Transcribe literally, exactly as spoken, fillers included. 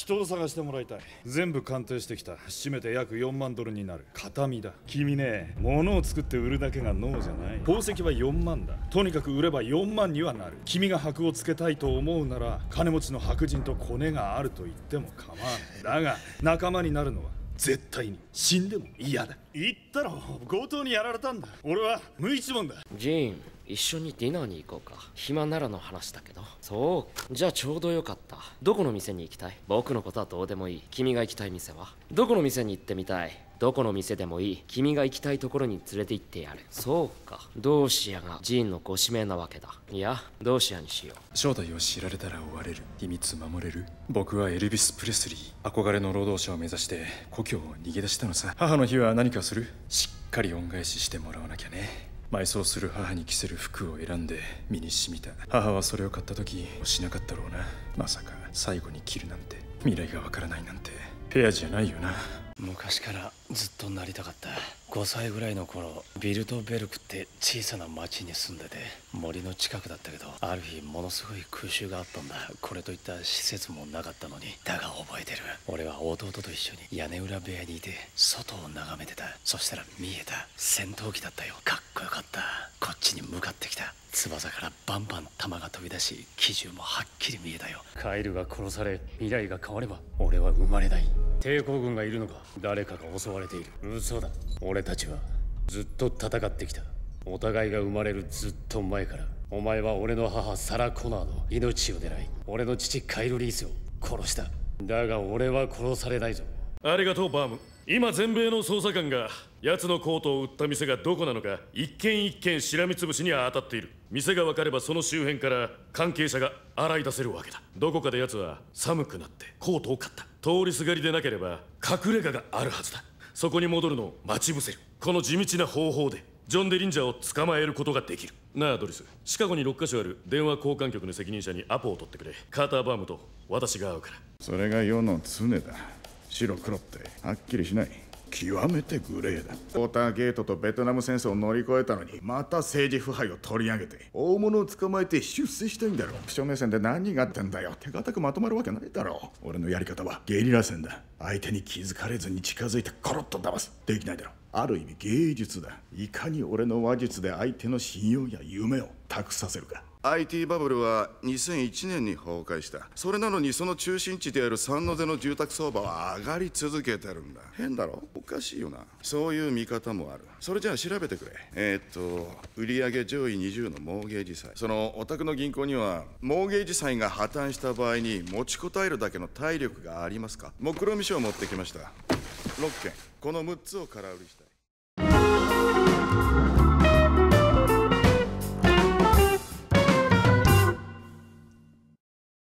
人を探してもらいたい。全部鑑定してきた。締めて約よんまんドルになる。形見だ。君ね、物を作って売るだけが脳じゃない。宝石はよんまんだ。とにかく売ればよんまんにはなる。君が箔をつけたいと思うなら、金持ちの白人とコネがあると言っても構わない。だが仲間になるのは絶対に死んでも嫌だ。言ったろ、強盗にやられたんだ。俺は無一文だ。 ジーン、一緒にディナーに行こうか。暇ならの話だけど。そうか、じゃあちょうどよかった。どこの店に行きたい？僕のことはどうでもいい。君が行きたい店は？どこの店に行ってみたい？どこの店でもいい。君が行きたいところに連れて行ってやる。そうか、ドーシアがジーンのご指名なわけだ。いや、ドーシアにしよう。 正体を知られたら追われる。秘密守れる。僕はエルビス・プレスリー。憧れの労働者を目指して故郷を逃げ出したのさ。母の日は何かする？しっかり恩返ししてもらわなきゃね。埋葬する母に着せる服を選んで身に染みた。母はそれを買った時しなかったろうな。まさか最後に着るなんて、未来がわからないなんてフェアじゃないよな。 昔からずっとなりたかった。ごさいぐらいの頃、ビルトベルクって小さな町に住んでて、森の近くだったけど、ある日ものすごい空襲があったんだ。これといった施設もなかったのに。だが覚えてる。俺は弟と一緒に屋根裏部屋にいて外を眺めてた。そしたら見えた。戦闘機だったよ。かっこよかった。こっちに向かってきた。翼からバンバン弾が飛び出し、機銃もはっきり見えたよ。カイルが殺され未来が変われば俺は生まれない。抵抗軍がいるのか？誰かが襲われている。嘘だ。俺たちはずっと戦ってきた。お互いが生まれるずっと前から。お前は俺の母サラ・コナーの命を狙い、俺の父カイル・リースを殺した。だが俺は殺されないぞ。 ありがとうバーム。今全米の捜査官が奴のコートを売った店がどこなのか一軒一軒しらみつぶしに当たっている。店が分かればその周辺から関係者が洗い出せるわけだ。どこかで奴は寒くなってコートを買った。通りすがりでなければ隠れ家があるはずだ。そこに戻るのを待ち伏せる。この地道な方法でジョン・デリンジャーを捕まえることができる。なあドリス、シカゴにろっかしょある電話交換局の責任者にアポを取ってくれ。カーター・バームと私が会うから。 それが世の常だ。白黒ってはっきりしない。極めてグレーだ。ウォーターゲートとベトナム戦争を乗り越えたのに、また政治腐敗を取り上げて大物を捕まえて出世したいんだろ。不正目線で何があってんだよ。手堅くまとまるわけないだろう。俺のやり方はゲリラ戦だ。相手に気づかれずに近づいてコロッと騙す。できないだろ。ある意味芸術だ。いかに俺の話術で相手の信用や夢を託させるか。 アイティー バブルはにせんいちねんに崩壊した。それなのにその中心地である三ノ瀬の住宅相場は上がり続けてるんだ。変だろ？おかしいよな。そういう見方もある。それじゃあ調べてくれ。えー、っと売上上位にじゅうのモーゲージ債。そのお宅の銀行にはモーゲージ債が破綻した場合に持ちこたえるだけの体力がありますか？目論見書を持ってきました。ろっけん。このむっつを空売りしたい。